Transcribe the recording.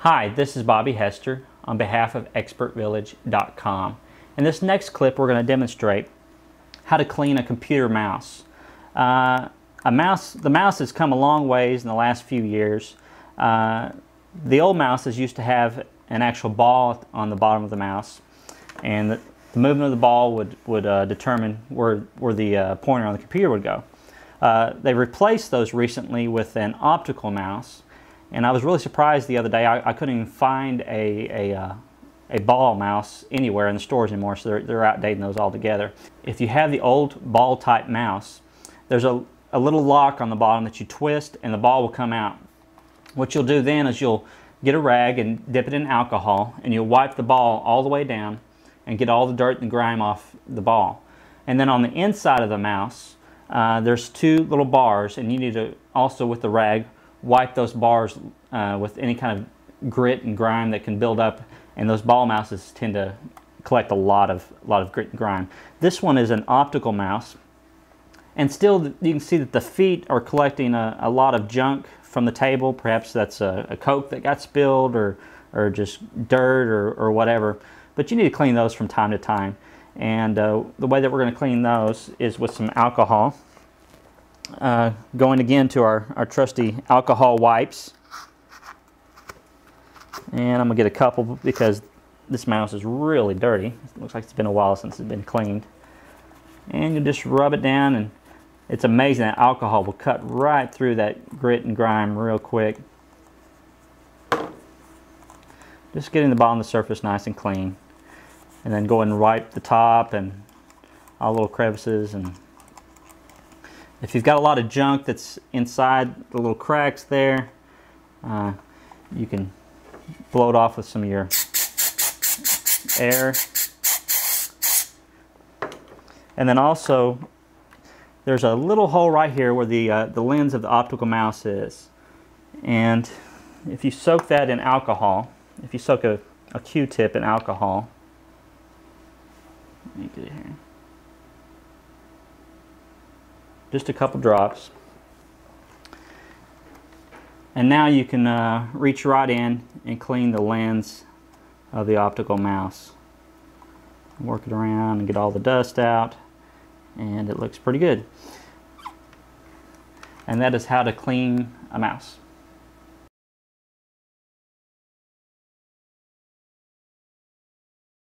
Hi, this is Bobby Hester on behalf of ExpertVillage.com. In this next clip, we're going to demonstrate how to clean a computer mouse. The mouse has come a long ways in the last few years. The old mouses used to have an actual ball on the bottom of the mouse, and the movement of the ball would determine where the pointer on the computer would go. They replaced those recently with an optical mouse. And I was really surprised the other day. I couldn't even find a ball mouse anywhere in the stores anymore, so they're outdating those altogether. If you have the old ball type mouse, there's a little lock on the bottom that you twist and the ball will come out. What you'll do then is you'll get a rag and dip it in alcohol, and you'll wipe the ball all the way down and get all the dirt and grime off the ball. And then on the inside of the mouse, there's two little bars, and you need to also, with the rag, wipe those bars with any kind of grit and grime that can build up, and those ball mouses tend to collect a lot of grit and grime. This one is an optical mouse, and still you can see that the feet are collecting a lot of junk from the table. Perhaps that's a Coke that got spilled, or just dirt or whatever, but you need to clean those from time to time. And the way that we're going to clean those is with some alcohol. Going again to our trusty alcohol wipes, and I'm gonna get a couple because this mouse is really dirty. It looks like it's been a while since it's been cleaned. And you just rub it down, and it's amazing that alcohol will cut right through that grit and grime real quick. Just getting the bottom of the surface nice and clean, and then go ahead and wipe the top and all the little crevices. And if you've got a lot of junk that's inside the little cracks there, you can blow it off with some of your air. And then also, there's a little hole right here where the lens of the optical mouse is. And if you soak that in alcohol, if you soak a Q-tip in alcohol, let me get it here. Just a couple drops. And now you can reach right in and clean the lens of the optical mouse. Work it around and get all the dust out, and it looks pretty good. And that is how to clean a mouse.